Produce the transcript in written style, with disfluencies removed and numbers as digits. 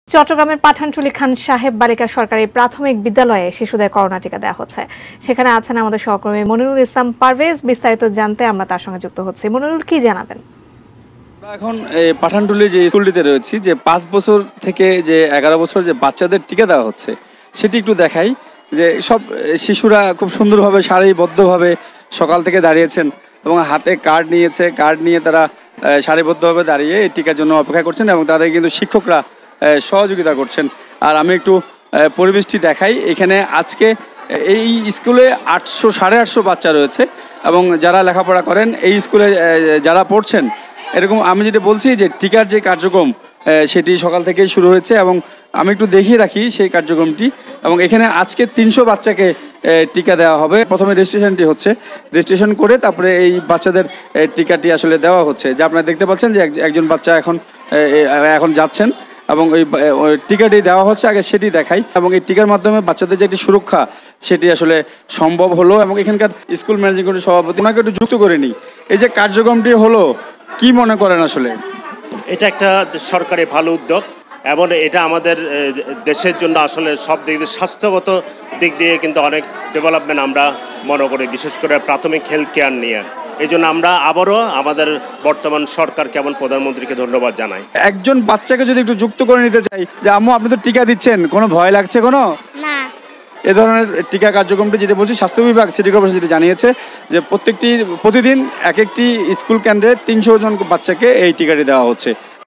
চট্টগ্রামের পাঠানটুলি খান সাহেব বালিকা সরকারি প্রাথমিক বিদ্যালয়ে শিশুদের করোনা টিকা দেওয়া হচ্ছে। সেখানে আছেন আমাদের সহকর্মী মনিরুল ইসলাম পারভেজ। বিস্তারিত জানতে আমরা তার সঙ্গে যুক্ত হচ্ছি। মনিরুল, কি জানাবেন? এখন পাঠানটুলি যে স্কুলটিতে রয়েছি, যে 5 বছর থেকে যে 11 বছর যে বাচ্চাদের টিকা দেওয়া হচ্ছে সেটি একটু দেখাই। যে সব শিশুরা খুব সুন্দরভাবে সারিবদ্ধভাবে সকাল থেকে দাঁড়িয়েছেন এবং হাতে কার্ড নিয়েছে। কার্ড নিয়ে তারা সারিবদ্ধভাবে দাঁড়িয়ে এই টিকার জন্য অপেক্ষা করছেন এবং তাদের কিন্তু শিক্ষকরা সহযোগিতা করছেন। আর আমি একটু পরিবেশটি দেখাই। এখানে আজকে এই স্কুলে 800-850 বাচ্চা রয়েছে এবং যারা লেখাপড়া করেন এই স্কুলে যারা পড়ছেন, এরকম আমি যেটা বলছি যে টিকার যে কার্যক্রম সেটি সকাল থেকেই শুরু হয়েছে এবং আমি একটু দেখিয়ে রাখি সেই কার্যক্রমটি। এবং এখানে আজকে 300 বাচ্চাকে টিকা দেওয়া হবে। প্রথমে রেজিস্ট্রেশনটি হচ্ছে, রেজিস্ট্রেশন করে তারপরে এই বাচ্চাদের টিকাটি আসলে দেওয়া হচ্ছে। যে আপনারা দেখতে পাচ্ছেন যে একজন বাচ্চা এখন যাচ্ছেন এবং ওই টিকাটি দেওয়া হচ্ছে। আগে সেটি দেখাই। এবং এই টিকার মাধ্যমে বাচ্চাদের যে একটি সুরক্ষা সেটি আসলে সম্ভব হলো। এবং এখানকার স্কুল ম্যানেজিং কমিটির সভাপতি, ওনাকে একটু যুক্ত করে নিই। এই যে কার্যক্রমটি হলো, কি মনে করেন আসলে? এটা একটা সরকারি ভালো উদ্যোগ এবং এটা আমাদের দেশের জন্য আসলে সব দিক দিয়ে, স্বাস্থ্যগত দিক দিয়ে কিন্তু অনেক ডেভেলপমেন্ট আমরা মনে করি, বিশেষ করে প্রাথমিক হেলথ কেয়ার নিয়ে। এই জন্য আমরা আবারও আমাদের বর্তমান সরকারকে এবং প্রধানমন্ত্রীকে ধন্যবাদ জানাই। একজন বাচ্চাকে যদি একটু যুক্ত করে নিতে চাই, যে আম্মু আপনি তো টিকা দিচ্ছেন, কোনো ভয় লাগছে কোনো? না। এ ধরনের টিকা কার্যক্রমটি যেটা বলছি, স্বাস্থ্য বিভাগ সিটি কর্পোরেশন যেটা জানিয়েছে যে প্রতিদিন এক একটি স্কুল কেন্দ্রে 300 জন বাচ্চাকে এই টিকাটি দেওয়া হচ্ছে।